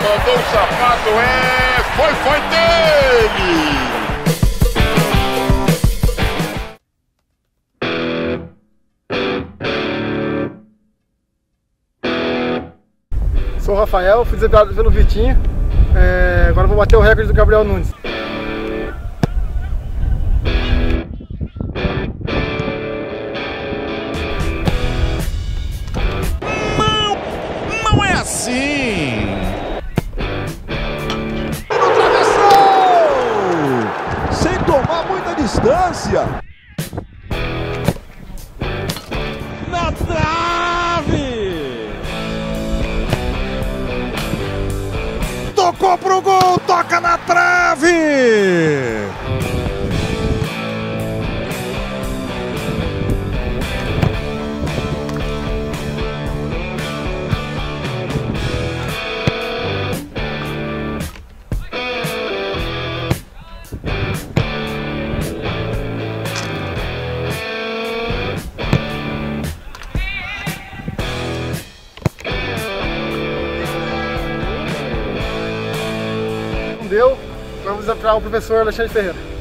Mandou o sapato, foi dele! Sou o Rafael, fui desafiado pelo Vitinho. Agora vou bater o recorde do Gabriel Nunes. Não é assim! No travessão! Sem tomar muita distância. Na trave! Tocou pro gol, toca na trave! Não deu, vamos desafiar o professor Alexandre Ferreira.